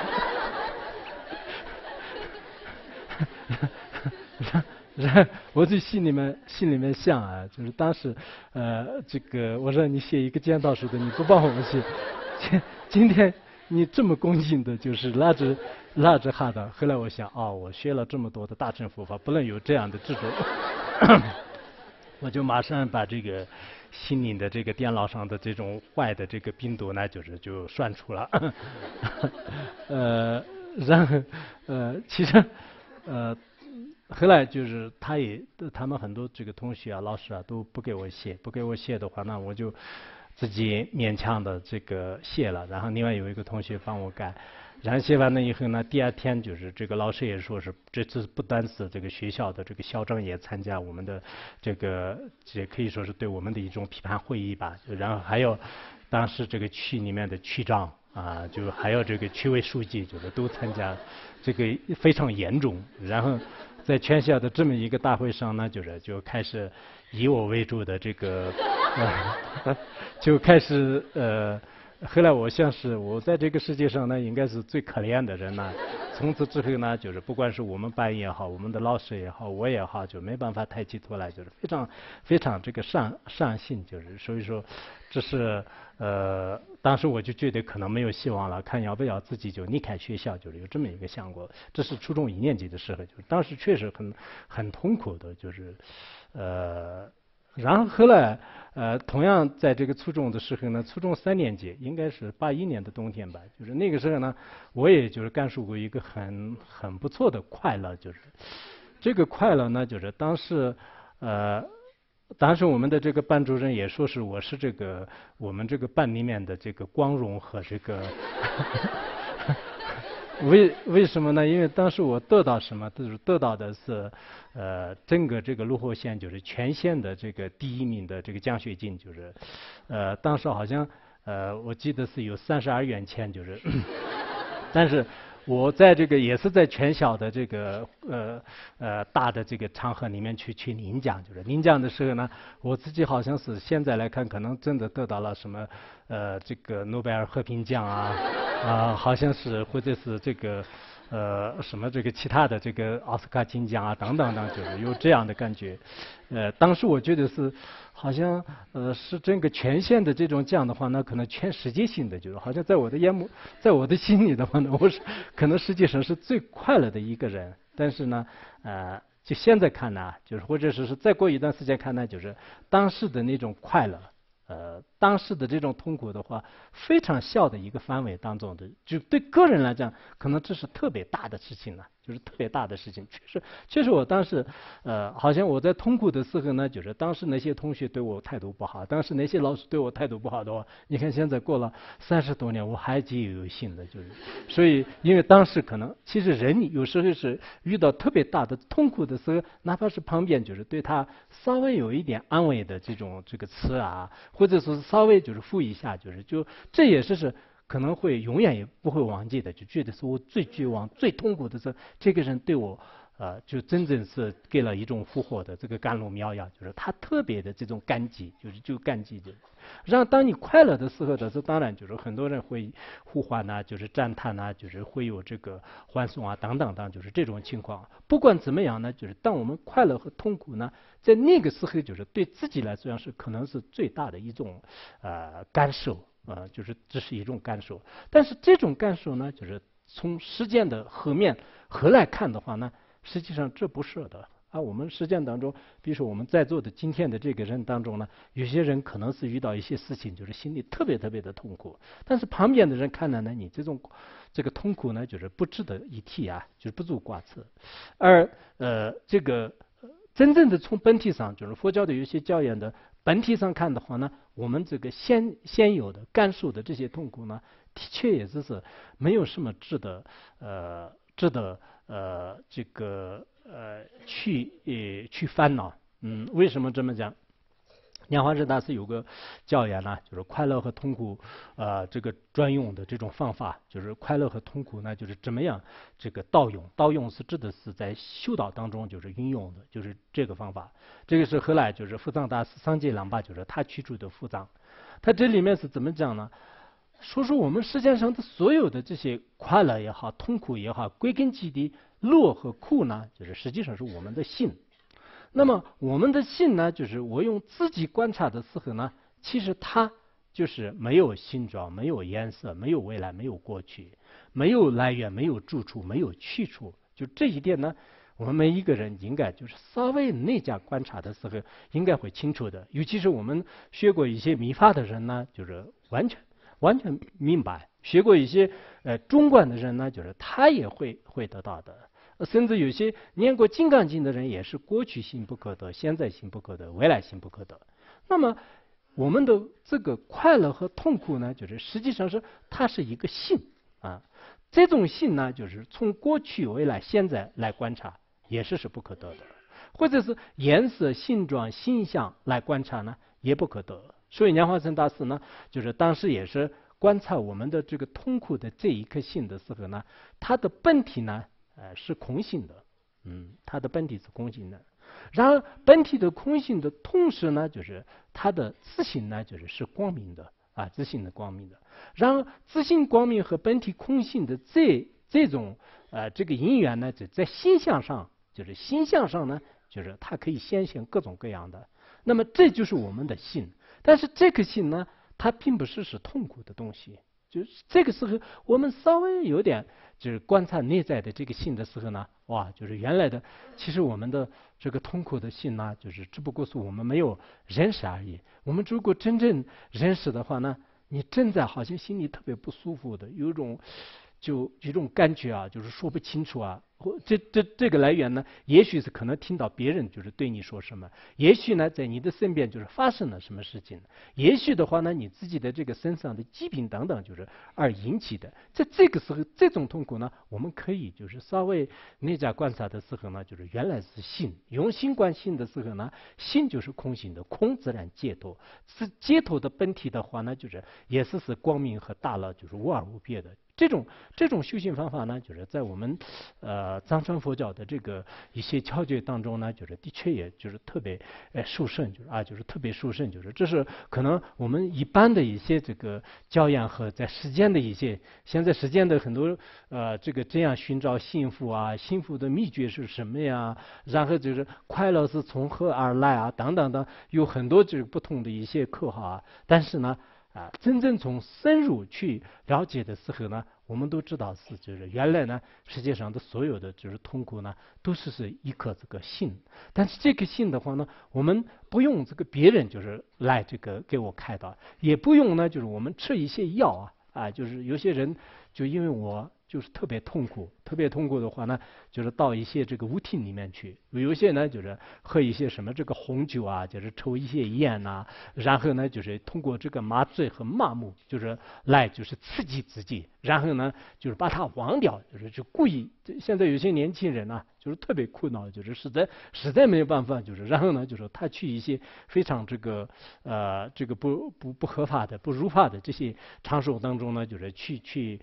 然后我就心里面想啊，就是当时这个我让你写一个检讨书的，你不帮我写，今天你这么恭敬的，就是拉着哈达。后来我想我学了这么多的大乘佛法，不能有这样的执着。我就马上把这个心灵的这个电脑上的这种坏的这个病毒呢，就删除了。然后其实后来就是他们很多这个同学啊、老师啊都不给我写的话，那我就自己勉强的这个写了。然后另外有一个同学帮我改。然后写完了以后呢，第2天就是这个老师也说是这次不单是这个学校的这个校长也参加我们的这可以说是对我们的一种批判会议吧。然后还有当时这个区里面的区长啊，就还有这个区委书记，就是都参加，这个非常严重。然后在全校的这么一个大会上呢，就开始以我为主的这个就开始后来我想是我在这个世界上呢，应该是最可怜的人了。从此之后呢，就是不管是我们班也好，我们的老师也好，我也好，就没办法抬起头来，就是非常这个上心，就是所以说这是当时我就觉得可能没有希望了，看要不要自己就离开学校，就是有这么一个想过。这是初中1年级的时候，就是当时确实很痛苦的，就是然后后来同样在这个初中的时候呢，初中3年级应该是81年的冬天吧，就是那个时候呢，我也就是感受过一个很不错的快乐，就是这个快乐呢，就是当时我们的这个班主任也说是我是这个我们这个班里面的这个光荣和这个为什么呢？因为当时我得到什么，就是得到的是整个这个鹿河县就是全县的这个第1名的这个奖学金，就是当时好像我记得是有32元钱，就是但是我在这个也是在全校的这个大的这个场合里面去领奖，就是领奖的时候呢，我自己好像是现在来看，可能真的得到了什么这个诺贝尔和平奖好像是或者是这个什么这个其他的这个奥斯卡金奖等等等，就是有这样的感觉。当时我觉得是好像是整个全县的这种奖的话呢，可能全世界性的，就是好像在我的眼目，在我的心里的话呢，我是可能实际上是最快乐的一个人。但是呢，就现在看呢，就是或者是再过一段时间看呢，就是当时的那种快乐，当时的这种痛苦的话，非常小的一个范围当中的，就对个人来讲，可能这是特别大的事情了，就是特别大的事情。确实我当时，好像我在痛苦的时候呢，就是当时那些同学对我态度不好，当时那些老师对我态度不好的话，你看现在过了30多年，我还记忆犹新的，就是，所以因为当时可能，其实人有时候是遇到特别大的痛苦的时候，哪怕是旁边就是对他稍微有一点安慰的这个词或者说是稍微就是附一下，就这也是可能会永远也不会忘记的，就觉得是我最绝望、最痛苦的时候，这个人对我就真正是给了一种复活的这个甘露苗呀，就是他特别的这种感激，就感激的。然后当你快乐的时候的时候，当然就是很多人会呼唤就是赞叹就是会有这个欢送等等等，就是这种情况。不管怎么样呢，就是当我们快乐和痛苦呢，在那个时候就是对自己来说是可能是最大的一种感受就是这是一种感受。但是这种感受呢，就是从时间的河来看的话呢，实际上这不是的。我们实践当中，比如说我们在座的今天的这个人当中呢，有些人可能是遇到一些事情，就是心里特别特别的痛苦，但是旁边的人看来呢，你这个痛苦呢，就是不值得一提就是不足挂齿。而这个真正的从本体上，就是佛教的有些教言的本体上看的话呢，我们这个现有的感受的这些痛苦呢，的确也是没有什么值得这个去烦恼。为什么这么讲？莲花生大师有个教言呢，就是快乐和痛苦这个专用的这种方法，就是快乐和痛苦呢，就是怎么样这个道用是指的是在修道当中就是运用的，就是这个方法。这个是后来就是福藏大师桑杰良巴，就是他提出的福藏。他这里面是怎么讲呢？说我们世界上的所有的这些快乐也好，痛苦也好，归根结底乐和苦呢，就是实际上是我们的心。那么我们的心呢，就是我用自己观察的时候呢，其实它就是没有形状，没有颜色，没有未来，没有过去，没有来源，没有住处，没有去处。就这一点呢，我们每一个人应该就是稍微内在观察的时候，应该会清楚的。尤其是我们学过一些密法的人呢，就是完全明白；学过一些中观的人呢，就是他也会得到的。甚至有些念过《金刚经》的人，也是过去心不可得，现在心不可得，未来心不可得。那么我们的这个快乐和痛苦呢，就是实际上是它是一个性这种性呢，就是从过去、未来、现在来观察，也是不可得的；或者是颜色、形状、形象来观察呢，也不可得。所以莲花生大师呢，就是当时也是观察我们的这个痛苦的这一颗心的时候呢，它的本体呢是空性的，它的本体是空性的。然而本体的空性的同时呢，就是它的自性呢，就是光明的自性的光明的。然而自性光明和本体空性的这种这个因缘呢，就在心相上，就是心相上呢，就是它可以显现各种各样的。那么这就是我们的性。但是这颗心呢，它并不是痛苦的东西。就是这个时候，我们稍微有点就是观察内在的这个性的时候呢，就是原来的，其实我们的这个痛苦的性呢，就是只不过是我们没有认识而已。我们如果真正认识的话呢，你正在好像心里特别不舒服的，有一种感觉就是说不清楚或这个来源呢，也许是可能听到别人就是对你说什么，也许呢在你的身边就是发生了什么事情，也许的话呢你自己的这个身上的疾病等等就是而引起的。在这个时候，这种痛苦呢，我们可以就是稍微内在观察的时候呢，就是原来是心，用心观心的时候呢，心就是空性的，空自然解脱，是解脱的本体的话呢，就是也是光明和大乐，就是无二无别的。 这种修行方法呢，就是在我们藏传佛教的这个一些教诀当中呢，就是的确也就是特别殊胜，就是特别殊胜，就是这是可能我们一般的一些这个教养和在实践的一些现在实践的很多这样寻找幸福啊，幸福的秘诀是什么呀？然后就是快乐是从何而来啊，等等的，有很多就是不同的一些口号啊，但是呢。真正从深入去了解的时候呢，我们都知道就是原来呢，世界上的所有的就是痛苦呢，都是一颗这个心。但是这个心的话呢，我们不用这个别人就是来这个给我开导，也不用呢就是我们吃一些药就是有些人就因为我就是特别痛苦的话呢，就是到一些这个舞厅里面去，有一些呢就是喝一些什么这个红酒啊，就是抽一些烟呐，然后呢就是通过这个麻醉和麻木，就是来就是刺激自己，然后呢就是把它忘掉，就故意。现在有些年轻人呢，就是特别苦恼，就是实在没有办法，就是然后呢就是他去一些非常这个不合法的不如法的这些场所当中呢，就是去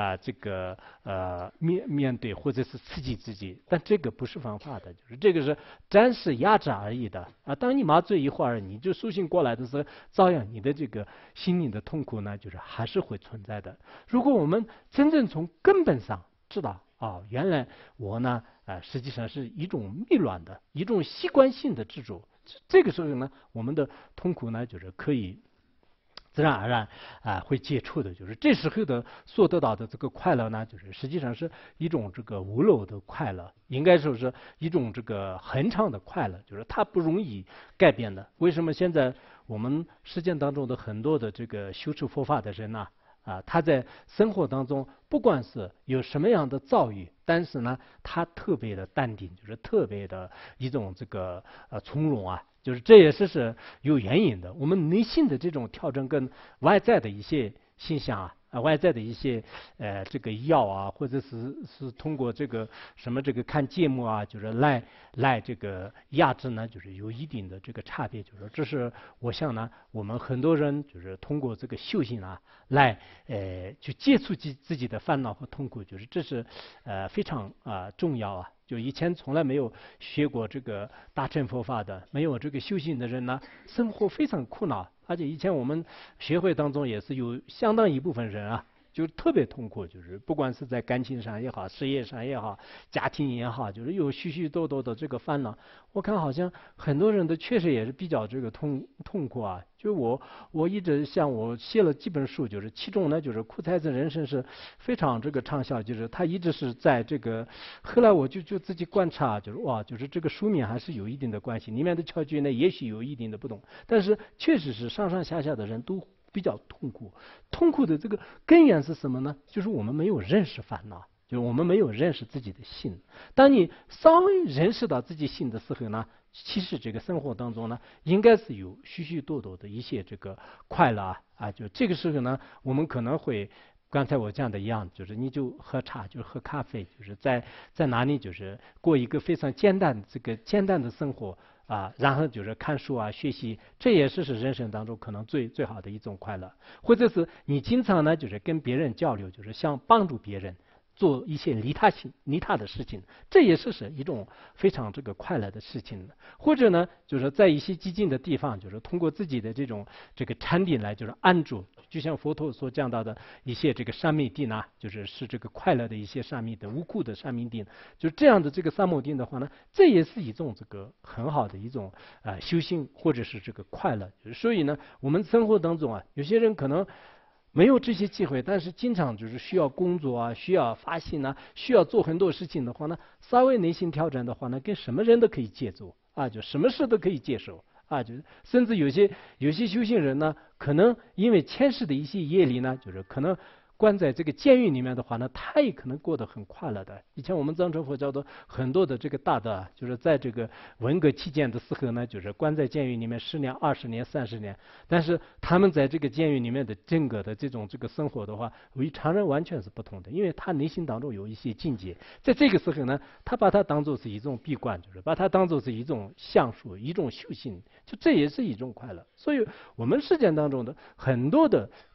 面对或者是刺激自己，但这个不是方法的，就是这个是暂时压制而已的当你麻醉一会儿，你就苏醒过来的时候，照样你的这个心灵的痛苦呢，就是还是会存在的。如果我们真正从根本上知道原来我呢实际上是一种迷乱的一种习惯性的执着，这个时候呢，我们的痛苦呢，就是可以自然而然会接触的，就是这时候的所得到的这个快乐呢，就是实际上是一种这个无漏的快乐，应该说是一种这个恒常的快乐，就是它不容易改变的。为什么现在我们实践当中的很多的这个修持佛法的人呢？他在生活当中，不管是有什么样的遭遇，但是呢，他特别的淡定，就是特别的一种这个从容就是这也是有原因的。我们内心的这种调整跟外在的一些现象外在的一些这个药或者是通过这个什么这个看节目就是来这个压制呢，就是有一定的这个差别。就是这是我想呢，我们很多人就是通过这个修行来去接触自己的烦恼和痛苦，就是这是非常重要就以前从来没有学过这个大乘佛法的，没有这个修行的人呢，生活非常苦恼。而且以前我们学会当中也是有相当一部分人就特别痛苦，就是不管是在感情上也好，事业上也好，家庭也好，就是有许许多多的这个烦恼。我看好像很多人的确实也是比较这个痛苦就我一直像我写了几本书，就是其中呢就是苦菜子人生是非常这个畅销，就是他一直是在这个。后来我就自己观察，就是就是这个书面还是有一定的关系，里面的窍诀呢也许有一定的不同，但是确实是上上下下的人都比较痛苦。痛苦的这个根源是什么呢？就是我们没有认识烦恼，就是我们没有认识自己的心。当你稍微认识到自己心的时候呢，其实这个生活当中呢，应该是有许许多多的一些这个快乐就这个时候呢，我们可能会刚才我讲的一样，就是你就喝茶，就是喝咖啡，就是在哪里就是过一个非常简单的生活然后就是看书学习，这也是人生当中可能最好的一种快乐。或者是你经常呢就是跟别人交流，就是想帮助别人做一些利他的事情，这也是一种非常这个快乐的事情。或者呢就是在一些寂静的地方，就是通过自己的这个禅定来就是安住，就像佛陀所讲到的一些这个三昧定就是这个快乐的一些三昧的无苦的三昧定，就是这样的这个三昧定的话呢，这也是一种这个很好的一种修行或者是这个快乐。所以呢，我们生活当中有些人可能没有这些机会，但是经常就是需要工作需要发心需要做很多事情的话呢，稍微内心调整的话呢，跟什么人都可以接触就什么事都可以接受就是甚至有些修行人呢，可能因为前世的一些业力呢，就是可能关在这个监狱里面的话呢，他也可能过得很快乐的。以前我们藏传佛教的很多的这个大德就是在这个文革期间的时候呢，就是关在监狱里面10年、20年、30年，但是他们在这个监狱里面的整个的这个生活的话，与常人完全是不同的，因为他内心当中有一些境界，在这个时候呢，他把它当作是一种闭关，就是把它当作是一种相术、一种修行，就这也是一种快乐。所以我们实践当中的很多的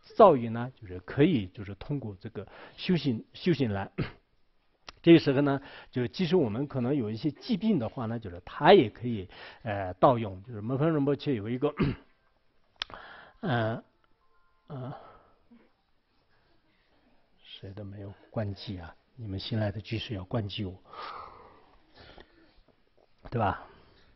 遭遇呢，就是可以就是通过这个修行来。这个时候呢，就是即使我们可能有一些疾病的话呢，就是它也可以盗用。就是门芬仁波切有一个谁都没有关机啊？你们新来的居士要关机我，对吧？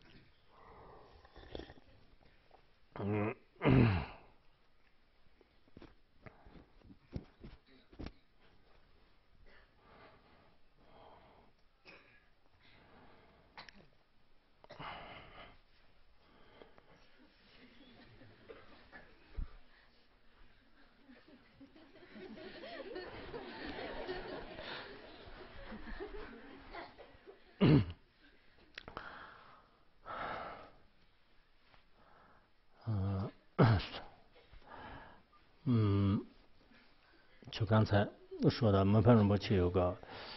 就刚才说的，门芬仁波切有个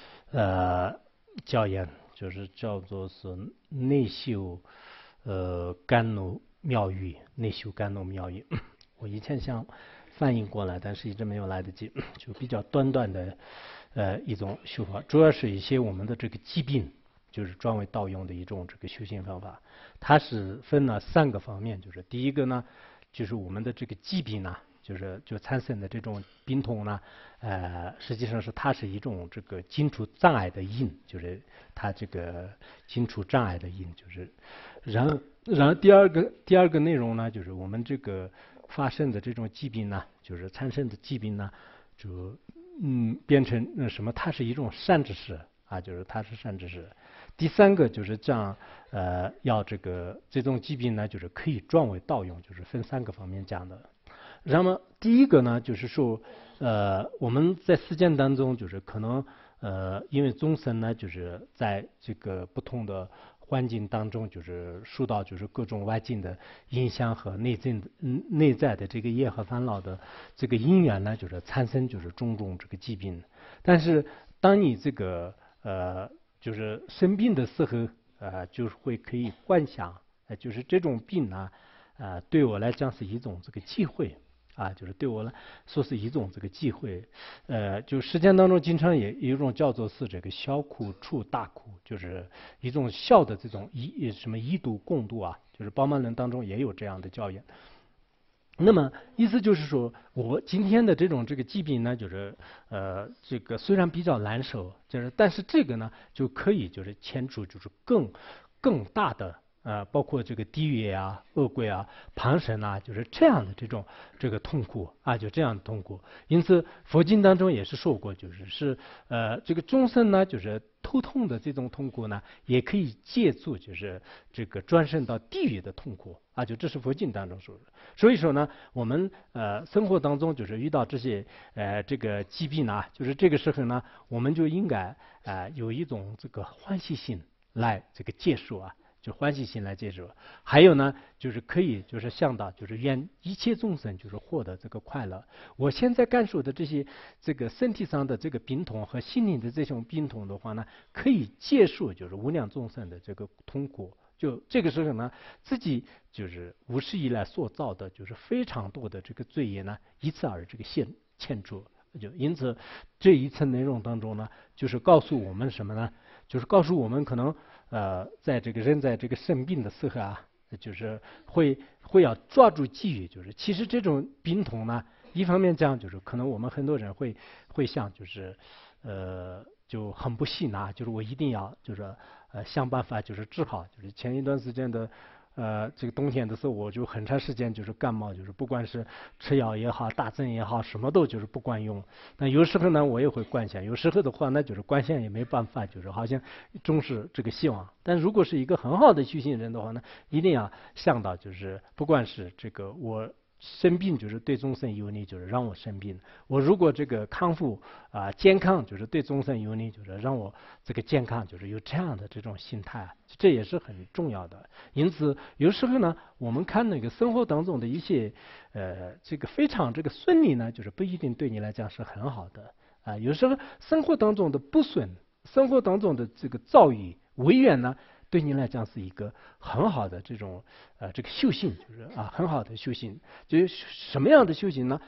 教言，就是叫做是内修甘露妙语，内修甘露妙语。我以前想翻译过来，但是一直没有来得及，就比较短的一种修法，主要是一些我们的这个疾病，就是专为盗用的一种这个修行方法。它是分了3个方面，就是第一个呢，就是我们的这个疾病呢。就产生的这种病痛呢，实际上是它是一种这个筋处障碍的因，就是它这个筋处障碍的因，就是，然后第二个内容呢，就是我们这个发生的这种疾病呢，就是产生的疾病呢，就变成什么？它是一种善知识啊，就是它是善知识。第3个就是这样，要这种疾病呢，就是可以转为盗用，就是分3个方面讲的。那么第一个呢，就是说，我们在实践当中，就是可能，因为众生呢，就是在这个不同的环境当中，就是受到就是各种外境的影响和内在的这个业和烦恼的这个因缘呢，就是产生就是种种这个疾病。但是当你这个就是生病的时候，就是会可以幻想，就是这种病呢，对我来讲是一种这个机会。就是对我来说是一种这个机会，就实践当中经常也有一种叫做是这个小苦处大苦，就是一种小的这种什么一度共度啊，就是宝鬘论当中也有这样的教言。那么意思就是说，我今天的这个疾病呢，就是这个虽然比较难受，就是但是这个呢就可以就是牵出就是更大的。包括这个地狱啊、恶鬼啊、旁生啊，就是这样的这个痛苦啊，就这样的痛苦。因此，佛经当中也是说过，就是这个众生呢，就是头痛的这种痛苦呢，也可以借助就是这个转生到地狱的痛苦啊，就这是佛经当中说的。所以说呢，我们生活当中就是遇到这些这个疾病啊，就是这个时候呢，我们就应该有一种这个欢喜心来这个接受啊。就欢喜心来接受，还有呢，就是可以就是想到，就是愿一切众生就是获得这个快乐。我现在感受的这个身体上的这个病痛和心灵的这种病痛的话呢，可以接受就是无量众生的这个痛苦。就这个时候呢，自己就是无始以来所造的，就是非常多的这个罪业呢，以此而这个欠除。就因此这一层内容当中呢，就是告诉我们什么呢？就是告诉我们可能在这个人在这个生病的时候啊，就是会要抓住机遇。就是其实这种病痛呢，一方面讲就是可能我们很多人会想就是就很不幸啊，就是我一定要就是想办法就是治好。就是前一段时间的。这个冬天的时候，我就很长时间就是感冒，就是不管是吃药也好，打针也好，什么都就是不管用。那有时候呢，我也会观想；有时候的话，那就是观想也没办法，就是好像终是这个希望。但如果是一个很好的修行人的话呢，一定要想到，就是不管是这个我。生病就是对众生有利，就是让我生病；我如果这个康复健康，就是对众生有利，就是让我这个健康，就是有这样的这种心态，这也是很重要的。因此，有时候呢，我们看那个生活当中的一些这个非常这个顺利呢，就是不一定对你来讲是很好的有时候生活当中的不顺，生活当中的这个遭遇违缘呢。对你来讲是一个很好的这种这个修行，就是很好的修行。就是什么样的修行呢？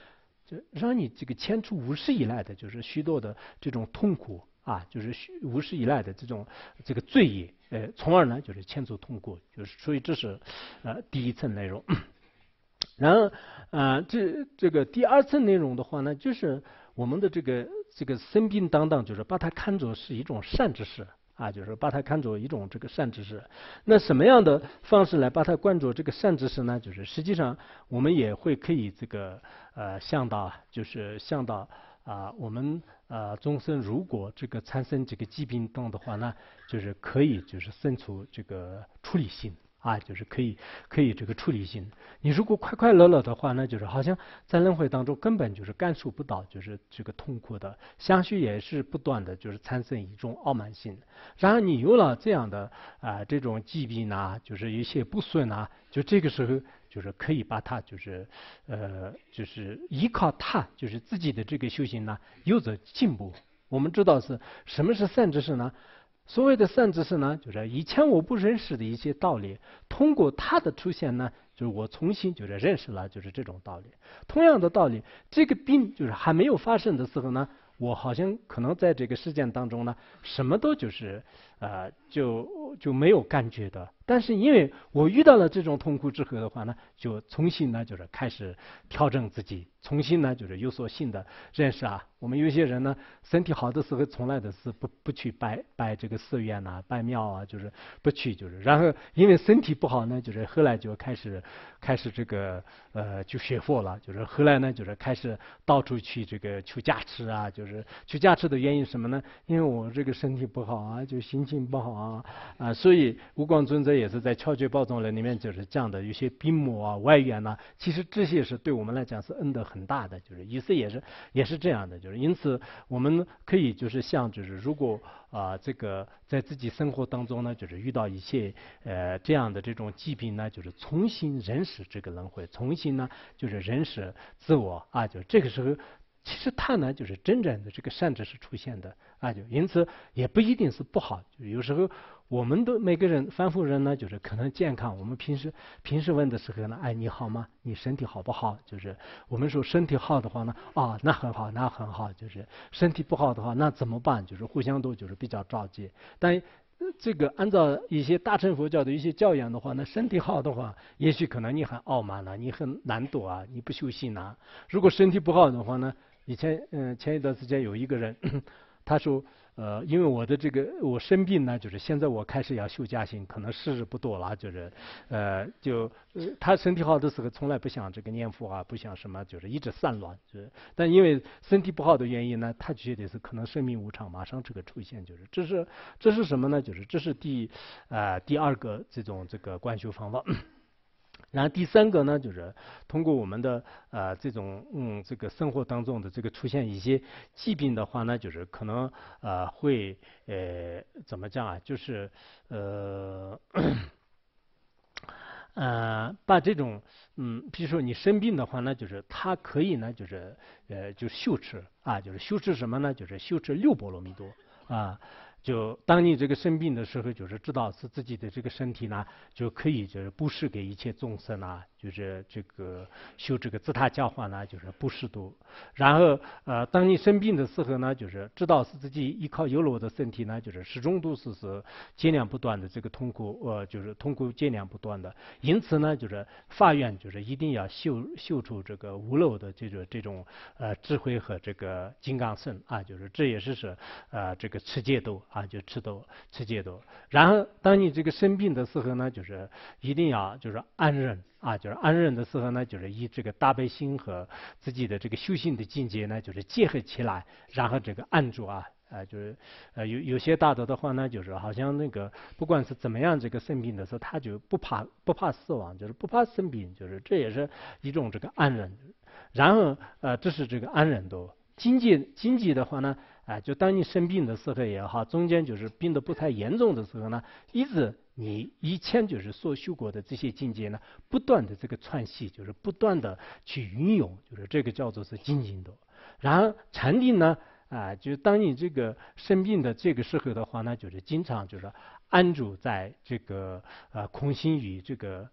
就让你这个迁出无始以来的就是许多的这种痛苦啊，就是无始以来的这个罪业，从而呢就是迁出痛苦，就是所以这是第一层内容。然后这个第二层内容的话呢，就是我们的这个生病当当，就是把它看作是一种善知识啊，就是把它看作一种这个善知识。那什么样的方式来把它观作这个善知识呢？就是实际上我们也会可以这个想到我们众生如果这个产生这个疾病等的话呢，就是可以就是生出这个出离心。啊，就是可以这个处理性。你如果快快乐乐的话呢，就是好像在轮回当中根本就是感受不到就是这个痛苦的，相续也是不断的就是产生一种傲慢心。然后你有了这样的这种疾病啊，就是一些不顺啊，就这个时候就是可以把它就是依靠它就是自己的这个修行呢有所进步。我们知道是什么是善知识呢？所谓的善知识呢，就是以前我不认识的一些道理，通过它的出现呢，就是我重新就是认识了，就是这种道理。同样的道理，这个病就是还没有发生的时候呢，我好像可能在这个事件当中呢，什么都就是就没有感觉的。但是因为我遇到了这种痛苦之后的话呢，就重新呢就是开始调整自己，重新呢就是有所新的认识啊。我们有些人呢身体好的时候从来都是不去拜这个寺院呐、拜庙啊，就是不去，就是然后因为身体不好呢，就是后来就开始这个就学佛了，就是后来呢就是开始到处去这个求加持啊，就是求加持的原因什么呢？因为我这个身体不好啊，就心情不好啊，所以无光尊者也是在《超觉宝藏论》里面就是讲的，有些病魔啊、外缘呐，其实这些是对我们来讲是恩德很大的，就是意思也是这样的，就是因此我们可以就是像就是如果这个在自己生活当中呢，就是遇到一些这样的这种疾病呢，就是重新认识这个轮回，重新呢就是认识自我啊，就这个时候。其实它呢，就是真正的这个善知识出现的啊，就因此也不一定是不好。就有时候我们的每个人凡夫人呢，就是可能健康。我们平时问的时候呢，哎，你好吗？你身体好不好？就是我们说身体好的话呢，啊，那很好，那很好。就是身体不好的话，那怎么办？就是互相都就是比较着急。但这个按照一些大乘佛教的一些教养的话呢，身体好的话，也许可能你很傲慢了，你很懒惰啊，你不修行啊。如果身体不好的话呢？以前前一段时间有一个人，他说因为我生病呢，就是现在我开始要修家行，可能时日不多了，就是他身体好的时候从来不想这个念佛啊，不想什么，就是一直散乱，但因为身体不好的原因呢，他觉得是可能生命无常，马上这个出现，就是这是什么呢？就是这是第二个这个观修方法。然后第三个呢，就是通过我们的这种这个生活当中的这个出现一些疾病的话呢，就是可能会怎么讲啊？就是把这种比如说你生病的话呢，就是它可以呢，就是就修持啊，就是修持什么呢？就是修持六波罗蜜多啊。就当你这个生病的时候，就是知道是自己的这个身体呢，就可以就是布施给一切众生啊，就是这个修这个自他教化呢，就是布施度。然后当你生病的时候呢，就是知道是自己依靠有漏的身体呢，就是始终都是接连不断的这个痛苦，就是痛苦接连不断的。因此呢，就是发愿就是一定要修出这个无漏的这种智慧和这个金刚身啊，就是这也是这个持戒度。啊，就持戒度。然后，当你这个生病的时候呢，就是一定要就是安忍啊，就是安忍的时候呢，就是以这个大悲心和自己的这个修行的境界呢，就是结合起来，然后这个安住啊。就是有些大德的话呢，就是好像那个不管是怎么样这个生病的时候，他就不怕死亡，就是不怕生病，就是这也是一种这个安忍。然后这是这个安忍度。经济的话呢，就当你生病的时候也好，中间就是病得不太严重的时候呢，一直你以前就是所修过的这些境界呢，不断的这个串习，就是不断的去运用，就是这个叫做是精进度。然后禅定呢，就是当你这个生病的这个时候的话呢，就是经常就是安住在这个空心于这个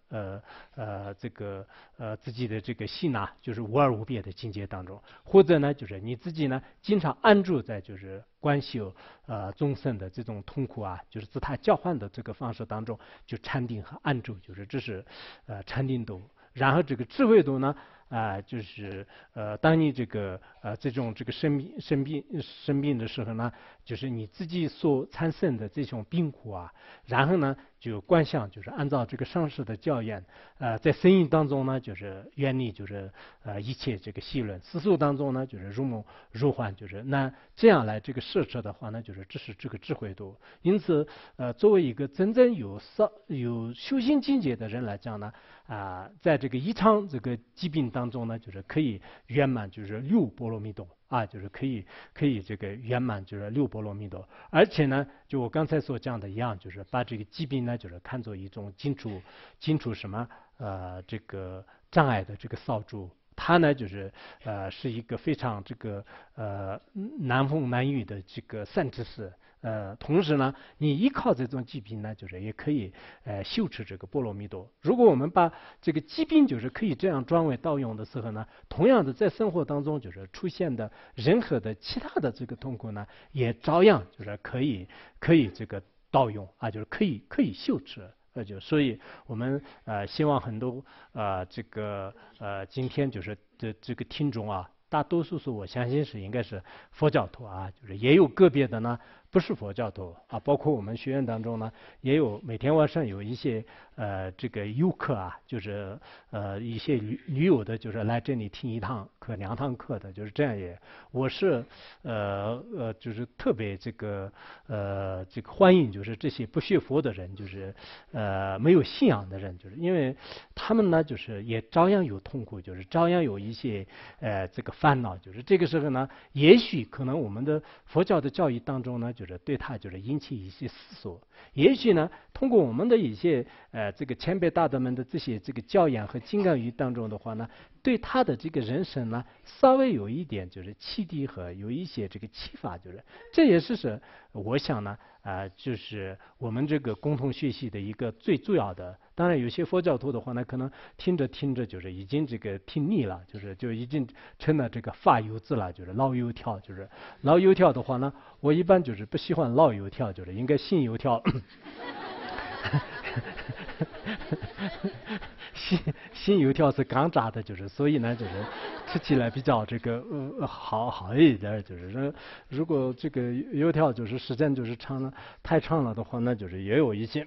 自己的这个心呐，就是无二无别的境界当中，或者呢，就是你自己呢，经常安住在就是观修众生的这种痛苦啊，就是自他交换的这个方式当中，就禅定和安住，就是这是禅定度。然后这个智慧度呢，就是当你这个这种这个生病的时候呢，就是你自己所产生的这种病苦啊，然后呢就观想，就是按照这个上师的教言，在生意当中呢，就是远离就是一切这个戏论，世俗当中呢，就是如梦如幻，就是那这样来这个设置的话呢，就是这是这个智慧度。因此作为一个真正有修行境界的人来讲呢，在这个一场这个疾病当中呢，就是可以圆满就是六波罗蜜多啊，就是可以这个圆满就是六波罗蜜多。而且呢，就我刚才所讲的一样，就是把这个疾病呢，就是看作一种尽除什么这个障碍的这个扫帚。它呢，就是是一个非常这个难逢难遇的这个善知识。同时呢，你依靠这种疾病呢，就是也可以修持这个波罗蜜多。如果我们把这个疾病就是可以这样转为道用的时候呢，同样的在生活当中就是出现的任何的其他的这个痛苦呢，也照样就是可以这个道用啊，就是可以修持。所以我们希望很多这个今天就是的这个听众啊，大多数我相信是应该是佛教徒啊，就是也有个别的呢不是佛教徒啊，包括我们学院当中呢，也有每天晚上有一些这个游客啊，就是一些驴友的，就是来这里听1堂课2堂课的，就是这样也。我是就是特别这个欢迎，就是这些不学佛的人，就是没有信仰的人，就是因为他们呢，就是也照样有痛苦，就是照样有一些这个烦恼，就是这个时候呢，也许可能我们的佛教的教育当中呢，就是对他就是引起一些思索，也许呢，通过我们的一些这个前辈大德们的这些这个教言和金刚语当中的话呢，对他的这个人生呢，稍微有一点就是启迪和有一些这个启发，就是这也是我想呢就是我们这个共同学习的一个最主要的。当然有些佛教徒的话呢，可能听着就是已经这个听腻了，就已经成了这个发油子了，就是老油条。就是老油条的话呢，我一般就是不喜欢老油条，就是应该新油条。新油条是刚炸的，就是所以呢，就是吃起来比较这个好一点。就是如果这个油条就是时间就是太长了的话，那就是也有一些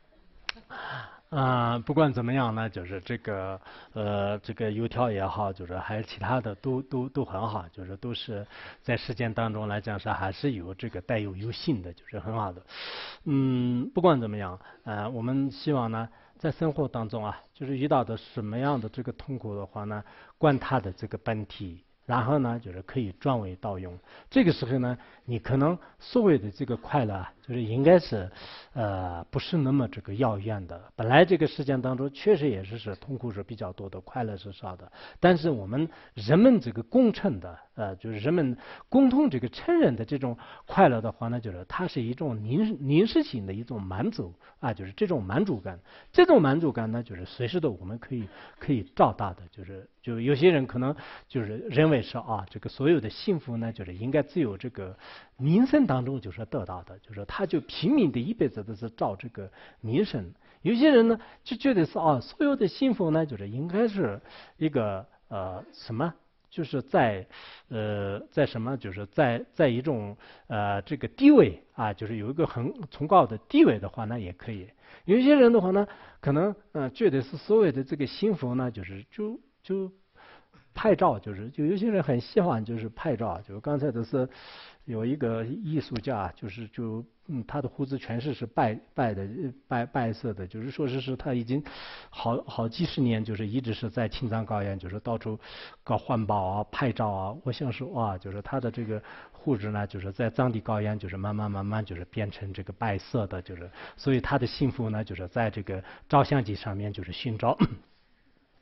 不管怎么样呢，就是这个油条也好，就是还有其他的都很好，就是都是在实践当中来讲是还是有这个带有性的，就是很好的。不管怎么样，我们希望呢，在生活当中啊，就是遇到的什么样的这个痛苦的话呢，观它的这个本体。然后呢，就是可以转为道用。这个时候呢，你可能所谓的这个快乐啊，就是应该是不是那么这个遥远的。本来这个世界当中确实也是痛苦是比较多的，快乐是少的。但是人们这个共称的就是人们共同这个承认的这种快乐的话呢，就是它是一种临时性的一种满足啊，就是这种满足感。这种满足感呢，就是随时的我们可以照大的，就有些人可能就是认为是这个所有的幸福呢，就是应该只有这个名声当中就是得到的，就是他就拼命的一辈子都是照这个名声。有些人呢就觉得是所有的幸福呢，就是应该是一个什么，就是在什么，就是在一种这个地位啊，就是有一个很崇高的地位的话，那也可以。有些人的话呢，可能觉得是所谓的这个幸福呢，就是就拍照，就有些人很喜欢就是拍照，就刚才的是有一个艺术家，他的胡子全是白色的，就是说是他已经好几十年，就是一直是在青藏高原，就是到处搞环保啊、拍照啊。我想说就是他的这个胡子呢，就是在藏地高原，就是慢慢就是变成这个白色的，就是所以他的幸福呢，就是在这个照相机上面就是寻找。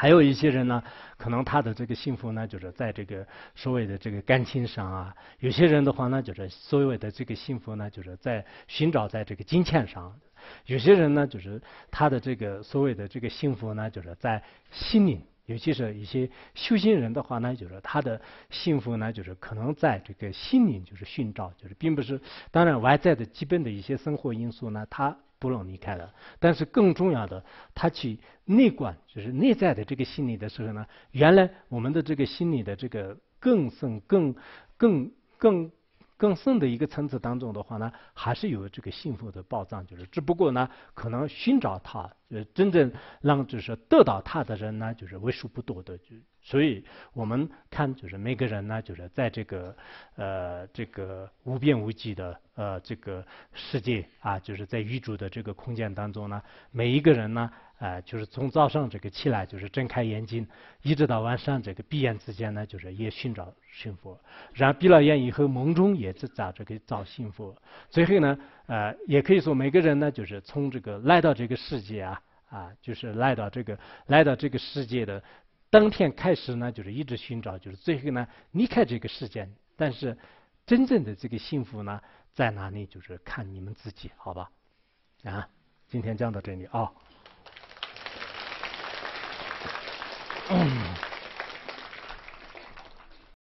还有一些人呢，可能他的这个幸福呢，就是在这个所谓的这个感情上啊；有些人的话呢，就是所谓的这个幸福呢，就是在寻找在这个金钱上；有些人呢，就是他的这个所谓的这个幸福呢，就是在心灵。尤其是一些修行人的话呢，就是他的幸福呢，就是可能在这个心灵就是寻找，就是并不是当然外在的基本的一些生活因素呢，他不能离开的。但是更重要的，他去内观，就是内在的这个心理的时候呢，原来我们的这个心理的这个更深、更深的一个层次当中的话呢，还是有这个幸福的保障，就是只不过呢，可能寻找它，真正让就是得到它的人呢，就是为数不多的。所以我们看，就是每个人呢，就是在这个这个无边无际的这个世界啊，就是在宇宙的这个空间当中呢，每一个人呢，就是从早上这个起来，就是睁开眼睛，一直到晚上这个闭眼之间呢，就是也寻找幸福。然后闭了眼以后，梦中也是找幸福。最后呢，也可以说每个人呢，就是从这个来到这个世界就是来到这个世界的当天开始呢，就是一直寻找，就是最后呢离开这个世界。但是真正的这个幸福呢，在哪里？就是看你们自己，好吧？今天讲到这里啊。